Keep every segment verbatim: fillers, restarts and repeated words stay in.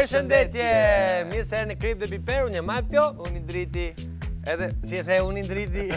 Përshëndetje! Mirë se në Krip dhe Piper, unë jam Alpio. Unë i driti. Edhe, si e the, unë i ndriti.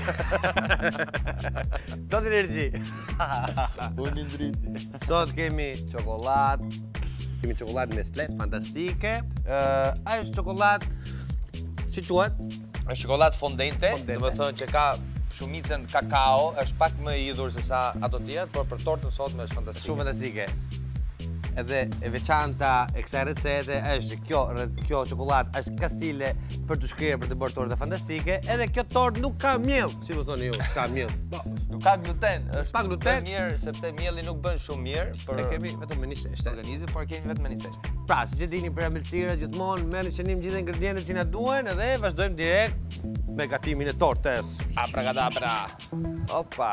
Do të energji. Unë i driti. Sot kemi çokoladë. Kemi çokoladë Nestlé, fantastike. Ajo është çokoladë, që quhet? Është çokoladë fondente, Fondente. do të thonë që ka shumicën kakao, është pak më i idhur se sa ato tjerat, por për tortën sotme është fantastike. Shumë fantastike. Edhe e veçanta e kësaj recete është kjo, kjo çokoladë është kastile për të shkrirë për të bërë torta fantastike, edhe kjo tortë nuk ka miell, si më thoni ju, s'ka miell. Po, Nuk ka gluten, është Pa gluten. bën mirë sepse mielli nuk bën shumë mirë për e kemi vetëm me një seshte. organizmin, por kemi vetëm me një seshte. Pra, si që dini për ambëlsira, gjithmonë merrni qenim gjithë ingredientet që na duhen edhe vazhdojmë direkt me gatimin e tortës. Abracadabra. Opa.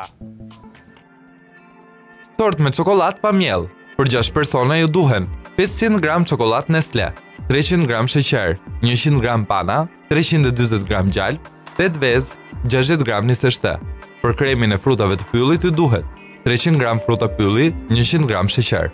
Tort me çokoladë pa miell. Për gjashtë persona ju duhen pesëqind gram çokoladë Nestlé, treqind gram sheqer, njëqind gram pana, treqind e dyzet gram gjalp, tetë vezë, gjashtëdhjetë gram niseshte. Për kremin e frutave të pyllit ju duhet treqind gram fruta pylli, njëqind gram sheqer.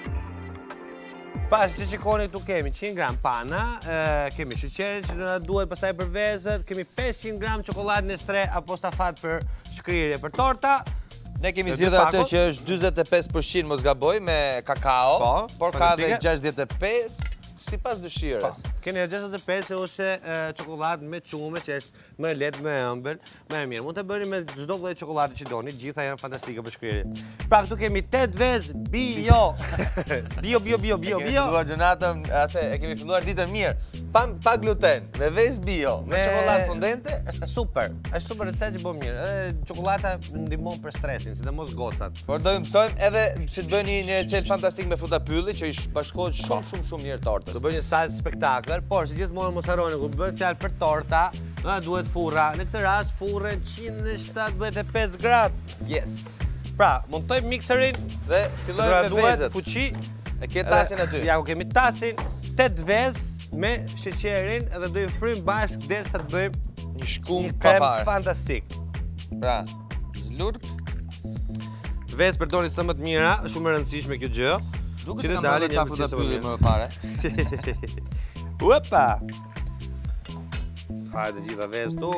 Pas që shikoni këtu kemi qind gram pana, e, kemi sheqerin që do na duhet pastaj për vezët, kemi pesëqind gram çokoladë Nestlé apo stafat për shkrirje për torta. Ne kemi Dhe zgjedhur atë pakut? që është dyzet e pesë përqind mos gaboj me kakao, Po, por ka edhe fantastike. gjashtëdhjetë e pesë sipas dëshirës. Keni gjashtëdhjetë e pesë ose çokoladë me qume që është më e lehtë, më e ëmbël, më e mirë. Mund ta bëni me çdo lloj çokoladë që doni, gjitha janë fantastike për shkrirje. Pra këtu kemi tetë vezë bio. bio, bio, bio, bio, E kemi bio. filluar gjunatën, atë, e kemi filluar ditën mirë. Pa, pa gluten, me vezë bio, me, Me- çokoladë fondente. Super, është super recetë që bën mirë. Edhe çokolada ndihmon për stresin, sidomos gocat. Por do të mësojmë edhe që të bëni një recetë fantastik me fruta pylli që i bashkohet shumë shumë shumë mirë tortës. Do bëj një salë spektakël, por si gjithmonë mos harroni kur bëj fjalë për torta, na duhet furra. Në këtë rast furrën njëqind e shtatëdhjetë e pesë gradë. Yes. Pra, montoj mikserin, Dhe fillojmë me duhet vezët. fuqi. E ke tasin aty. Ja, ku kemi tasin, tetë vezë me sheqerin edhe do i frym bashkë derisa të bëjmë Një shkum një pa krem fare. fantastik. Pra, zlurp. Vezë përdorni sa më të mira, është shumë e rëndësishme kjo gjë. Duke Që se të kam dalin bërë ca një fruta mënyrë pylli më më pare. Uepa! Hajde gjitha vezë tu.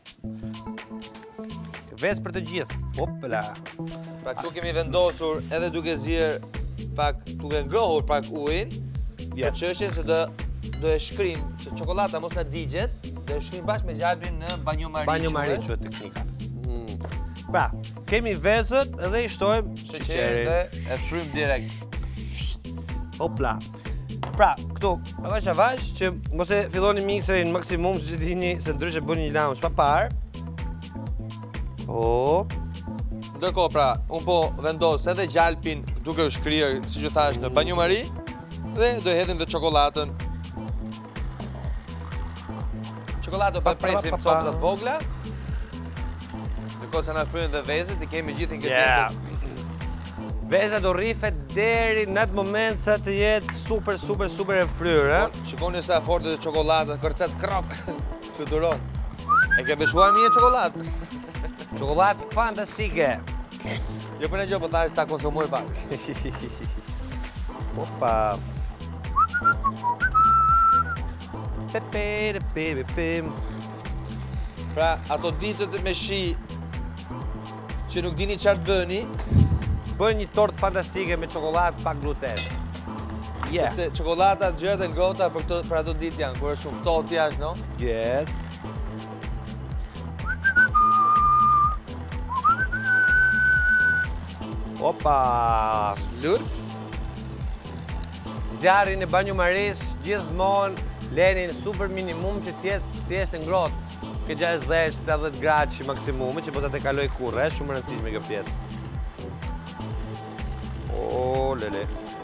Vezë për të gjithë. Opla. Pra këtu kemi vendosur edhe duke zirë pak, duke ngrohur pak ujin, për çështjen se do do e shkrim, se çokolata mos na digjet, do e shkrim bashkë me gjalpin në banjo mariçu. Banjo mariçu e teknika. Mm. Pra, kemi vezët edhe i shtojmë Sheqerin dhe e frym direkt. Opla. Pra, këtu, avash avash, që mos e filloni mikserin maksimum, që dini se ndryshe bëni një lounge pa parë. O, Ndërkohë pra, unë po vendos edhe gjalpin duke u shkrirë, si që thash, në banjo mari, dhe do e hedhim dhe çokoladën. Çokoladën po e presim copëzat vogla. Ndërkohë se na fryen dhe vezët, i kemi gjithë yeah. ingredientet. Veza do rrife deri në atë moment sa të jetë super, super, super e fryrë, eh? Po, shikoni sa forte dhe çokoladë, kërcet krok. Fluturon. E ke beshuar mirë çokoladë? Çokoladë fantastike. Jo për në gjë, po thash ta konsumoj pak. Opa. Pepe, pepe, pepe. Pra, ato ditët me shi që nuk dini çfarë të bëni, Bëj një tortë fantastike me çokoladë pa gluten. Yeah. sepse çokolata, gjërat e ngrohta për këto për ato ditë janë, kur është shumë ftohtë jashtë, no? Yes. Opa. Lur. Zjarrin e banjo maris gjithmonë lenin super minimum që tjetë thjesht ngrohtë. Ke gjashtëdhjetë shtatëdhjetë gradë që maksimumi, që po ta të kaloj kurrë, është shumë e rëndësishme kjo pjesë. O, lele.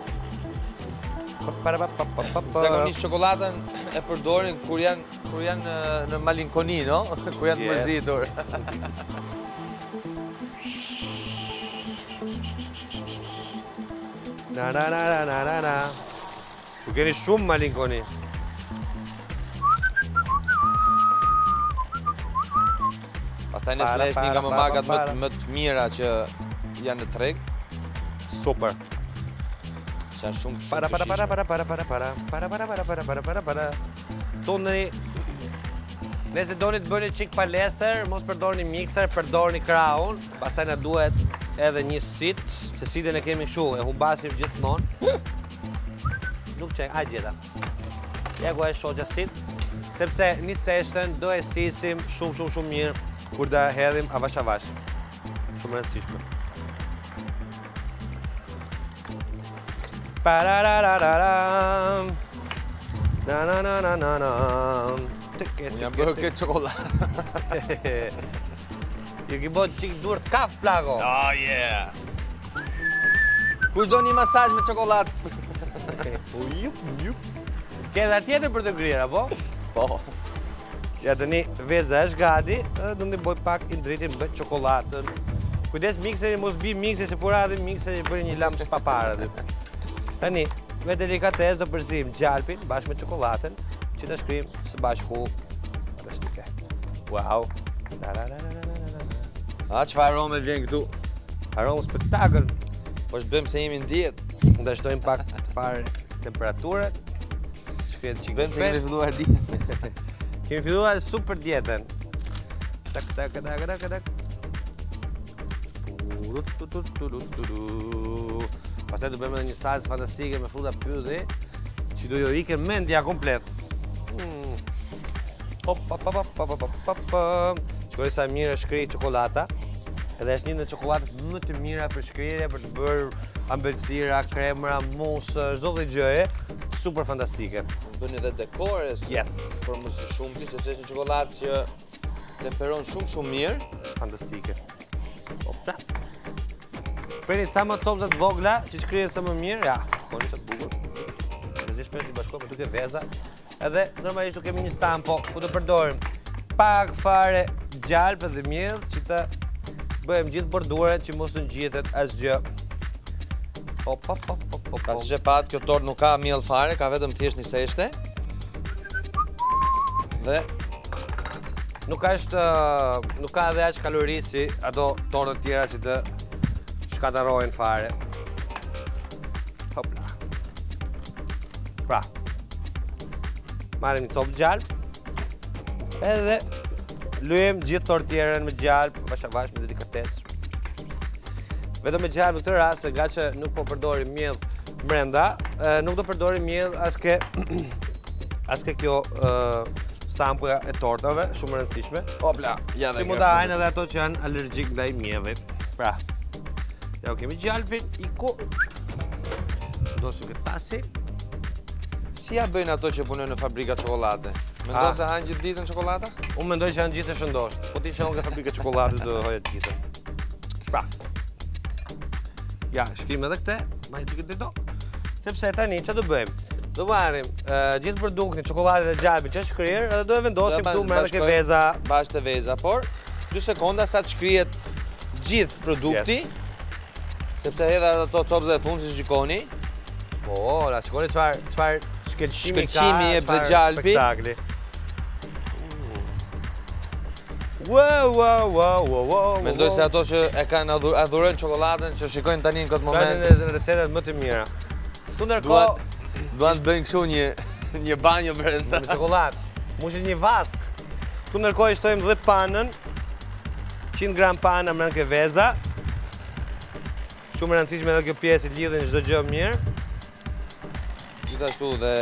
Zakonisht çokoladën e përdorin kur janë kur janë në, në malinkoni, no? Kur janë të Yes. mërzitur. Na na na na na na na. Ju keni shumë malinkoni. Pastaj Nestlé është një nga më markat më, më të mira që janë në treg. Super. Qa shumë shumë Para, para, të para, shishme. para, para, para, para, para, para, para, para, para, para. Tundeni, nëse doni të bëni qik palestër, mos përdorni mikser, përdorni kraun, pastaj na duhet edhe një sit, se sitën e kemi kështu, e humbasim gjithmonë. Nuk qenë, a gjeta. Ja ku e shoqja sit, sepse një seshtën do e sisim shumë, shumë, shumë mirë, kur da hedhim avash avash. Shumë rëndësishme. Parararararam. Na na na na na na. Unë jam bërë këtë çokoladë. Ju ki bot qik dur të kaf plako. Oh, yeah! Kush do një masazh me çokoladë? U jup, jup. Ke dhe tjetër për të grirë, apo? Po. Ja të një veza është gati, edhe do në boj pak i ndritin me çokoladën. Kujdes mikseri, mos bi mikseri, se pura edhe mikseri bërë një lamë shpaparë. Tani, me delikates do përzim gjalpin bashkë me çokoladën, që të shkrim së bashku rështike. Wow! A, çfarë arome vjen këtu? Aromë spektakl. Po shbëm se jemi në dietë. Ndashtojmë pak të fare temperaturët. Shkret qikë Bëm se kemi filluar dietë. Kemi filluar super dietën. Tak, tak, tak, tak, tak. Pastaj do bëjmë edhe një salsë fantastike me fruta pyezi, që do jo ike mendja komplet. Mm. Hop, hop, hop, hop, hop, hop, hop, hop. Shkoj sa mirë është shkri çokolata. Edhe është një në çokoladët më të mira për shkrirje, për të bërë ambelësira, kremra, musë, çdo lloj gjëje, super fantastike. Bëni edhe dekore, Yes. për më së shumti, sepse është një çokoladë që temperon shumë shumë mirë. Fantastike. Opta. Preni sa më topza të vogla, që shkrihen sa më mirë, ja, koni sa të bukur. Rrezish me të bashkoj me duke veza. Edhe normalisht do kemi një stampo ku do përdorim pak fare gjalp dhe miell që të bëjmë gjithë borduret që mos të ngjitet asgjë. Hop hop hop hop hop. Pasi që pat, kjo tort nuk ka miell fare, ka vetëm thjesht një seshte. Dhe Nuk ka është, nuk ka edhe aq kalori si ato tortat tjera që të shkatarojnë fare. Hopla. Pra. Marrim një copë gjalp. Edhe lujem gjithë tortierën me gjalp, vash avash me delikates. Vetëm me gjalp në këtë rast, nga që nuk po përdorim miell brenda, nuk do përdorim miell aske aske kjo stampuja e tortave, shumë rëndësishme. opla, ja dhe Që mund të hajnë edhe ato që janë alergjik ndaj miellit. Pra, ja u kemi gjalpin, iku. Ndosim këtë pasi. Si ja bëjnë ato që punojnë në fabrika çokolade? Mendon se hanë gjithë ditën çokolada? Unë mendoj që janë gjithë të shëndosht. Po ti që nga fabrika çokoladës do hoje të gjithë. Pra. Ja, shkrim edhe këte, ma i qikët dito. Sepse tani, që do bëjmë? Do marrim gjithë produktin, çokoladën dhe gjalpin që është shkrirë, edhe do e vendosim këtu me edhe ke veza. Bashkë të veza, por dy sekonda sa të shkrihet gjithë produkti, sepse hedha ato copë dhe fund, si shikoni. Po, la shikoni çfarë çfarë shkëlqimi ka, Shkëlqimi jep dhe gjalpi. Spektakli. Wow, wow, wow, wow, wow. Mendoj se ato që e kanë adhur, adhurojnë çokoladën, që shikojnë tani në këtë moment, Kanë recetat më të mira. Tu ndërkohë, duan të bëjnë kështu një një banjo brenda. me çokoladë, mushin një vask. Tu ndërkohë i shtojmë dhe panën, qind gram pana me ke veza. Shumë e rëndësishme edhe kjo pjesë i lidhin çdo gjë mirë. Gjithashtu dhe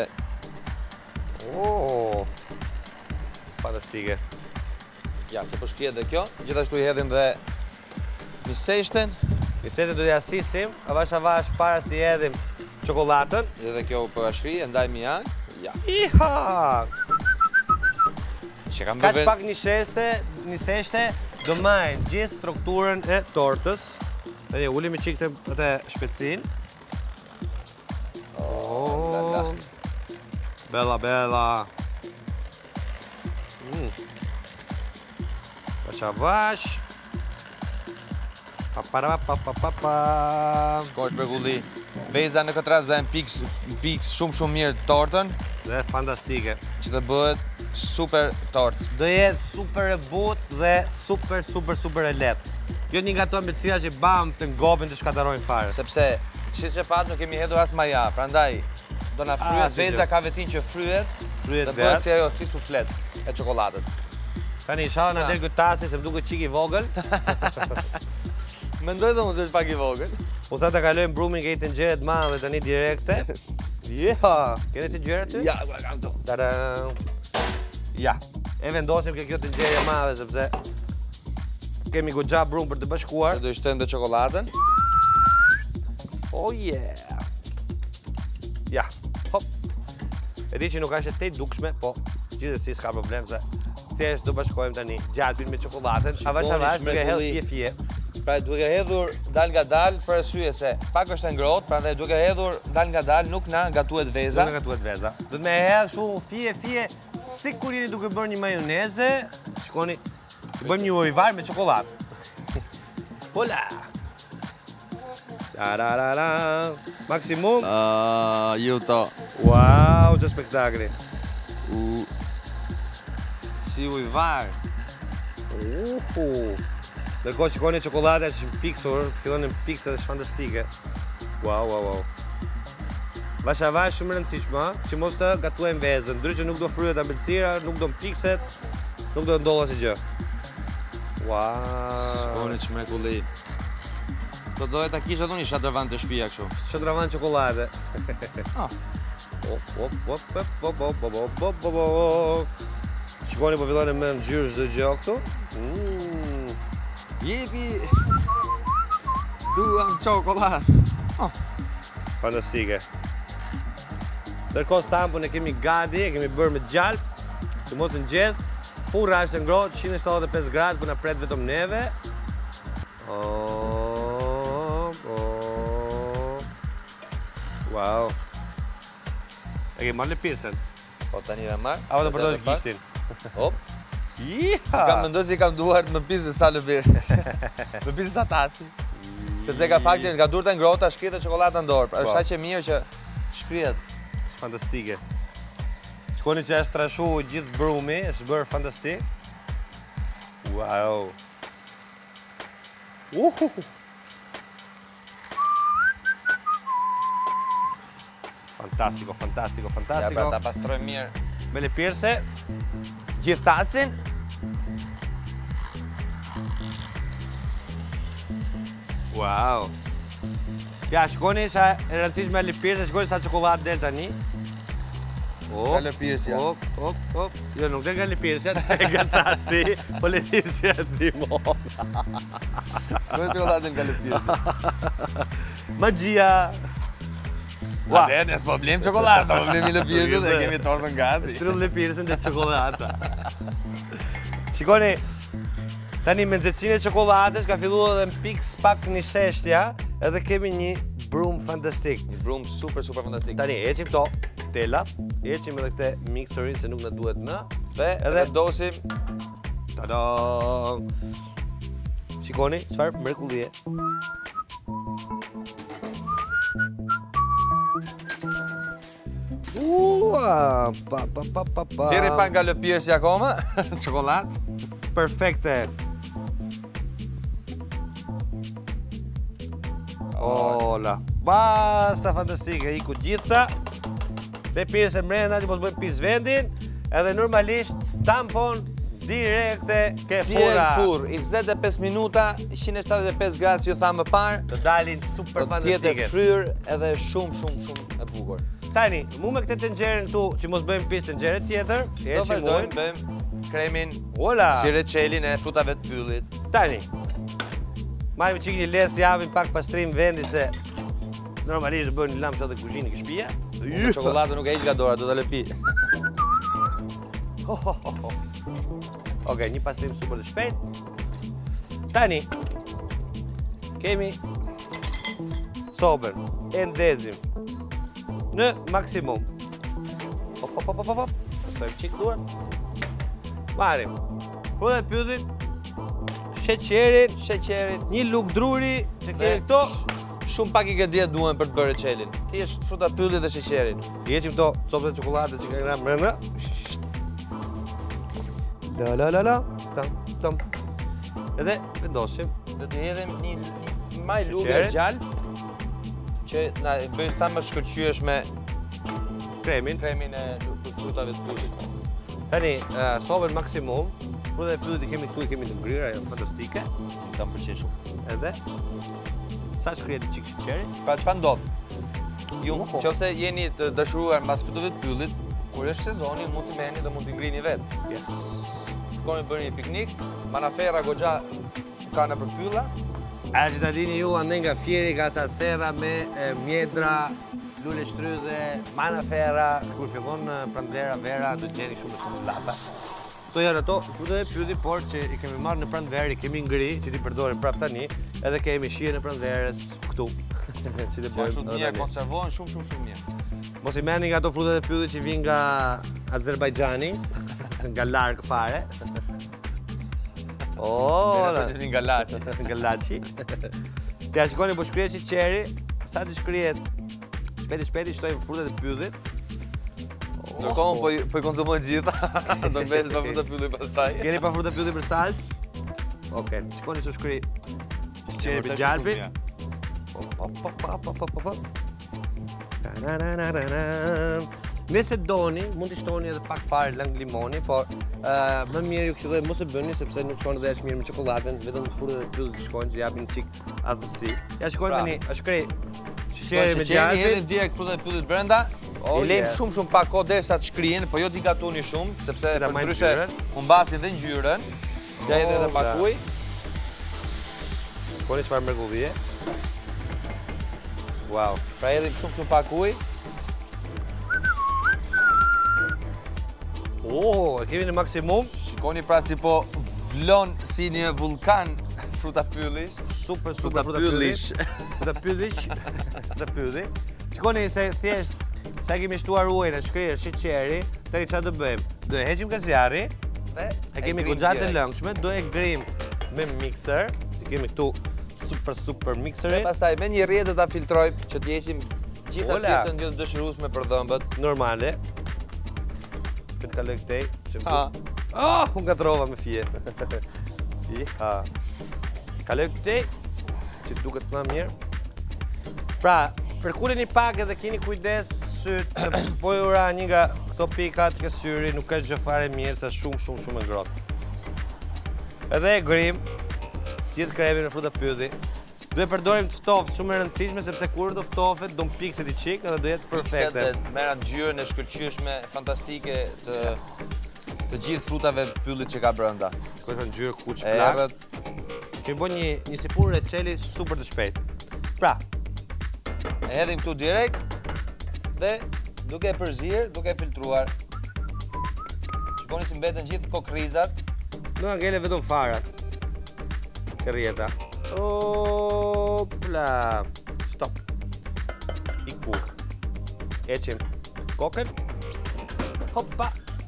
Oh, fantastike. ja, se po shkrihet dhe kjo. Gjithashtu i hedhim dhe një seshten, Nisetë do t'ja sisim, avash avash para si hedhim çokoladën. edhe kjo po ja shkri, e ndaj miang. Ja. Iha! Që kam Kaq bërë pak një sheste, një seshte, do majnë gjithë strukturën e tortës. Tani ulim me çik të atë shpejtësinë. Oh. Bella bella. Mm. Vash avash. Pa para pa pa pa pa. Shkoj shpegulli. Veza në këtë rast dhe në piks, piks shumë shumë mirë tortën, Dhe fantastike. që të bëhet super tort. Do jetë super e butë dhe super super super e lehtë. Jo një nga ato ambicira që bam të ngopin të shkatarojnë fare. Sepse Qishë që pat nuk kemi hedhur as maja, prandaj do na Ah, fryet, si veza që- ka vetin që fryet, Fryet dhe bëhet vetë. si ajo, si suflet e çokoladës. Tani isha na del këtë tasi se më duket çik i vogël. Mendoj dhe mund të është pak i vogël. U tha ta kalojmë brumin ke i tenxhere të madhe tani direkte. Ja, keni tenxhere ty? Ja, ku e kam to. Tada. Ja, e vendosim ke kjo tenxhere e madhe sepse kemi goxha brum për të bashkuar. Se do i shtojmë dhe çokoladën. Oh yeah. Ja, hop. E di që nuk është e tej dukshme, po gjithsesi s'ka problem se thjesht do bashkojmë tani gjalpin me çokoladën, avash avash duke hedhur fije fije. Pra duke hedhur dal nga dal për arsye se pak është e ngrohtë, prandaj duke hedhur dal nga dal nuk na gatuhet veza. Nuk e gatuhet veza. Do të më hedh kështu fije fije si kur jeni duke bërë një majoneze, shikoni, të bëjmë një ujvar me çokoladë. Hola. Tararara. Maksimum. Ah, ju to. Wow, që spektakli. U si ujvar. Uhu. Ndërkohë shikoni çokolada që është piksur, fillon në pikse dhe është fantastike. Wow, wow, wow. Vasha vash shumë e rëndësishme, ha? Që mos të gatuajmë vezën, ndryshe nuk do fryhet ambëlsira, nuk do pikset, nuk do ndodh asgjë gjë. Wow. Shkoni çmrekulli. Do doja ta kisha dhuni shadrvan të shtëpia kështu. Shëndravan çokolade. Ah. Op, op, op, op, op, op, op, op, op, op, op. Shikoni po fillon me ngjyrë çdo gjë këtu. Mm. Jepi. Duam çokoladë. Fantastike. Ndërkohë stampun e kemi gati, e kemi bërë me gjalp, që mos të nxez. Furra është e ngrohtë, njëzet e shtatëdhjetë e pesë gradë, po na pret vetëm neve. Oh, oh. Wow. E kemi marrë lëpirësen. Po tani e marr. Apo të përdojnë gishtin. Hop. Iha! Kam mendoj se kam duar të më pisë sa lëbirës. Më pisë sa tasi. Sepse ka faktin nga durta ngrohta shkrihet çokoladë në dorë. Pra, është aq e mirë që shkrihet. Fantastike. Shkoni që është trashu gjithë brumi, është bërë fantastik. Wow. Uhu. Fantastico, fantastico, Ja, pra fantastico. ta pastroj mirë. Me lëpirëse. Gjithë tasin. Wow. Ja, shkoni sa e rëndësishme e lëpirëse, shkoni sa çokoladë del tani. Ka lëpirësja. Op, op, op. Jo, nuk del nga lëpirësja, del nga tasi, po lëpirësja ndihmon. Shkoj çokoladën nga lëpirësja. Magjia. Ua, dhe ne s'po blem çokoladë, po blem lëpirësën dhe kemi tortën gati. Shtrydh lëpirësën dhe çokoladata. Shikoni, tani me nxehtësinë e çokoladës ka filluar edhe në pikë pak një sheshtja, edhe kemi një brum fantastik. Një brum super super fantastik. Tani heqim këto tela, heqim edhe këtë mikserin se nuk na duhet më. Dhe Edhe- edhe dosim Tada! Shikoni, çfarë mrekullie. Ua, pa pa pa pa pa. Qeri pak nga lëpirësja akoma, çokoladë. Perfekte. Ola. Basta fantastike, iku gjitha. Dhe pirës e mrena që mos bëjmë pisë vendin, edhe normalisht stampon direkte ke Fjerë fura. në furr, i njëzet e pesë minuta, njëqind e shtatëdhjetë e pesë gradë që ju thamë më parë, Të dalin super do të jetë fantastike. e fryrë edhe shumë shumë shumë e bukur. Tani, mu me këtë tenxherën këtu, që mos bëjmë pisë tenxhere tjetër, Do heqim vazhdojmë, ujin. bëjmë kremin Ola. si reçelin e frutave të pyllit. Tani, marrim çik një les të javim pak pastrim vendi se normalisht bën një lam çdo kuzhinë ke shtëpia. Me çokoladë nuk e hiq nga dora, do ta lëpi. Ho, ho, ho, ho. Okej, një pastrim super të shpejt. Tani, kemi sobën, e ndezim në maksimum. Hop, hop, hop, hop, hop. Pastojmë qik duar. Marim frutat e pyllit, sheqerin, Sheqerin, një luk druri që dhe kemi këto. shumë pak ingredientë duhen për të bërë reçelin. Thjesht fruta pyllit dhe sheqerin. I heqim këto copët e çokoladës që kanë brenda. La la la la, tam tam. Edhe vendosim. Do të hedhim një, një maj lugë Sheqerin. gjallë që na bëj sa më shkëlqyesh me kremin. kremin e frutave të pyllit. Tani, uh, sovën maksimum, frutat e pyllit i kemi këtu, i kemi të ngrira, janë fantastike. Më kam pëlqyer shumë. Edhe, sa shkrihet i qikë sheqeri? Pra çfarë ndodh? Ju, Nuk po. nëse jeni të dëshiruar mbas frutave të pyllit, kur është sezoni, mund t'i merrni dhe mund t'i ngrini vetë. Yes. Shkoni bëni një piknik, manafera goxha ka në përpylla. A që të dini ju, ande nga Fieri, ka sa serra me e, mjedra, lule shtrydhe, manafera, kur fillon në pranvera, vera, do të gjeni shumë shumë lata. Këto janë ato frutat e pyllit, por që i kemi marrë në pranverë, i kemi ngri, që ti përdorim prap tani, edhe kemi shije në pranverës këtu. që ti Janë bëjmë shumë edhe mirë, tani. konservohen shumë shumë shumë mirë. Mos i merrni nga ato frutat e pyllit që vijnë nga Azerbajxhani, nga larg fare. Oh, Dere që nga laçi. nga laçi. Ja shikoni, po shkrihet sheqeri, sa të shkrihet shpejti shpejti shtojmë frutat e pyllit. Ndërkohë po i- po i konsumoj gjitha. Do mbetet pa fruta pylli pastaj. Keni pa frutat e pyllit për salcë? Okej, shikoni çu shkri sheqeri për gjalpin. Po, po, po, po, po, po, po. Ta-na-na-na-na-na. Nëse doni, mund t'i shtoni edhe pak fare lang limoni, por uh, më mirë ju këshilloj mos e bëni sepse nuk shkon edhe aq mirë me çokoladën, vetëm frutat e pyllit shkojnë që japin çik aftësi. Ja shikojmë Pra. tani, a shkrej Sheqeri sheqeri me me gjalpin. gjalpin. Hedhim direkt frutat e pyllit brenda. Oh, I lejmë yeah. shumë shumë pak kohë derisa të shkrihen, po jo t'i gatuni shumë, sepse Ta për majmë ndryshe ngjyrën. humbasin dhe ngjyrën. Ja edhe edhe Oh, pak da. ujë. Shikoni çfarë mrekullie. Wow. Pra hedhim shumë shumë pak ujë. Oh, e kemi në maksimum. Shikoni pra si po vlon si një vulkan fruta pylli. Super, super Fruta fruta pyllish. pyllish. Fruta pyllish. Fruta pylli. Shikoni se thjesht sa kemi shtuar ujin, e shkrirë sheqeri, tani çfarë do bëjmë? Do e heqim nga zjarri, Dhe e kemi ngrim goxhat e direkt. lëngshme, do e grim me mixer. I kemi këtu super super mixeri. Dhe pastaj me një rrjetë do ta filtrojmë që të jesim gjitha Ola. pjesën jo të dëshirueshme për dhëmbët. Normale. Këtë kaloj këtej. që Ha. Oh, unë gatrova me fije. Iha. Kaloj këtej, që duket më mirë. Pra, përkuleni pak edhe keni kujdes syt, po ju ra një nga këto pikat ke syri, nuk ka gjë fare mirë, sa shumë, shumë, shumë e ngrohtë. Edhe e grim, gjithë kremin në fruta pylli. Do e përdorim të ftoftë shumë e rëndësishme, sepse kur do ftofet, do mpikset i qik edhe do jetë perfekte. Pikset e merra ngjyrën e shkëlqyeshme, fantastike të të gjithë frutave pyllit që ka brenda. Ko është ngjyrë kuq E flak. errët, Kemi bën një një sipur receli super të shpejtë. Pra, e hedhim këtu direkt dhe duke e përzir, duke e filtruar. Shikoni si mbeten gjithë kokrizat. do nga ngele vetëm farat. Ke rjeta. Opla. Stop. I ku. Eqim kokën. Hoppa.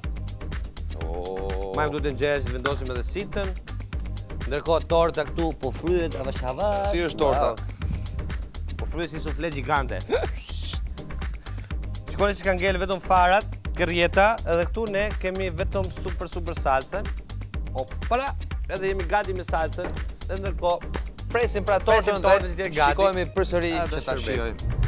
Oh. Majmë duhet të nxjerrë që të vendosim edhe sitën. Ndërkohë torta këtu po fryhet avash avash. Si është torta? Wow. Po fryhet si sufle gjigante. Shikoni që ka ngel vetëm farat, kërjeta, edhe këtu ne kemi vetëm super super salsën. Opra, edhe jemi gati me salsën, dhe ndërkohë Presim pra Presim tortën tortën që dhe t'jetë gati. shikojmë përsëri A, që të ta shërbejmë. shijojmë.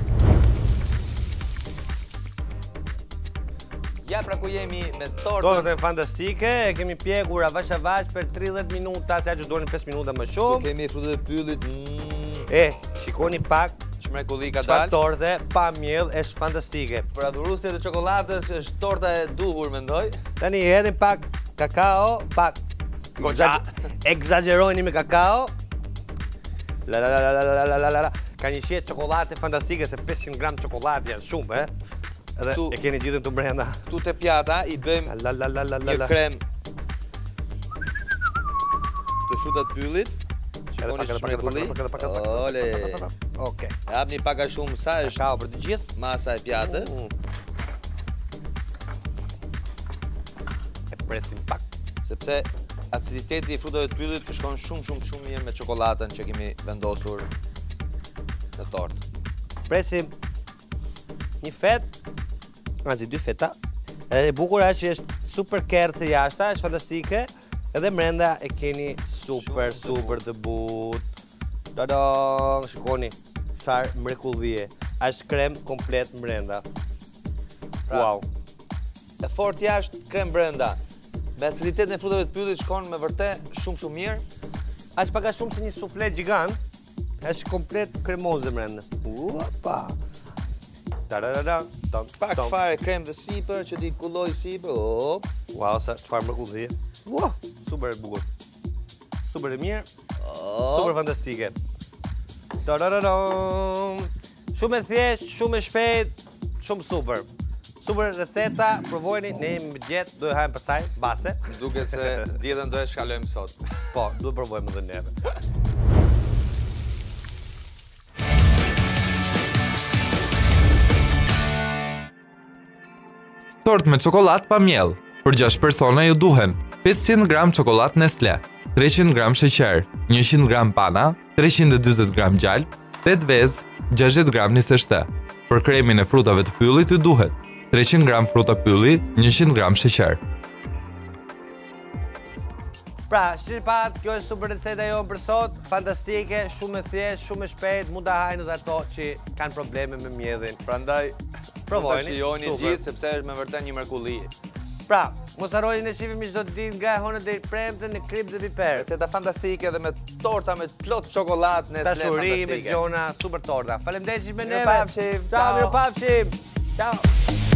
Ja pra ku jemi me tortën. tortën e fantastike, e kemi pjekur avash avash për tridhjetë minuta, se që duhen pesë minuta më Ku shumë. kemi frutat e pyllit. Mm, E, shikoni pak, çmrekulli ka çfarë dalë. torte pa miell, është fantastike. Për adhuruesit e çokoladës është torta e duhur mendoj. Tani i hedhim pak kakao, pak Goxha. Egzagerojni me kakao. La la la la la la la la la. Ka një shihet çokoladë fantastike se pesëqind gram çokoladë janë shumë, e? Edhe Tu- e keni gjithën këtu brenda. Këtu te pjata i bëjmë La la la la la një la. krem të frutat pyllit. Edhe Shikoni pak, edhe pak, edhe pak, shmrekulli. edhe pak, edhe pak, edhe pak. Ole. Okej. Japni pak a shumë sa është Kakao për të gjithë. masa e pjatës. Mm. E presim pak. Sepse aciditeti i frutave të pyllit shkon shumë shumë shumë mirë me çokoladën që kemi vendosur në tortë. Presim një fet, anzi dy feta. Edhe e bukur është që është super kertë e jashta, është fantastike. Edhe mrenda e keni super, Shumë të super të but. Dadong, shikoni, çfarë mrekullie. është krem komplet brenda. Pra, Wow. E fort jashtë, krem brenda. Me aciditetin e frutave të pyllit shkon me vërtet shumë shumë mirë. Është pak a shumë si një sufle gjigant, është komplet kremoze brenda. Upa. Tararara, tom, Pak tom. fare krem dhe sipër që t'i kulloj sipër. Hop. Wow, sa çfarë mrekullie. Wow, super e bukur. Super e mirë, Hop. super fantastike. Tarararam. Shumë e thjeshtë, shumë e shpejt, shumë super. Super receta, provojeni, ne jemi më gjetë, do e hajmë pastaj, base. Duket se dietën do e shkalojmë sot. Po, do e provojmë edhe neve. Tort me çokoladë pa miell. Për gjashtë persona ju duhen pesëqind gram çokoladë Nestle, treqind gram sheqer, njëqind gram pana, treqind e dyzet gram gjalp, tetë vezë, gjashtëdhjetë gram nisë shtë. Për kremin e frutave të pyllit ju duhet treqind gram fruta pylli, njëqind gram sheqer. Pra, shqip pat, kjo është super receta jonë për sot, fantastike, shumë e thjeshtë, shumë e shpejt, mund ta hajnë edhe ato që kanë probleme me mjedhin. Prandaj, Provojeni, ta shijoni super. gjithë sepse është me vërtet një mrekulli. Pra, mos harroni ne shihemi çdo ditë nga e hëna deri premte në krip dhe piper. Receta fantastike dhe me torta me plot çokoladë Nestle Dashuri me fantastike. gjona super torta. Faleminderit që me neve. Mirupafshim, Ciao, ciao. mirupafshim. Ciao.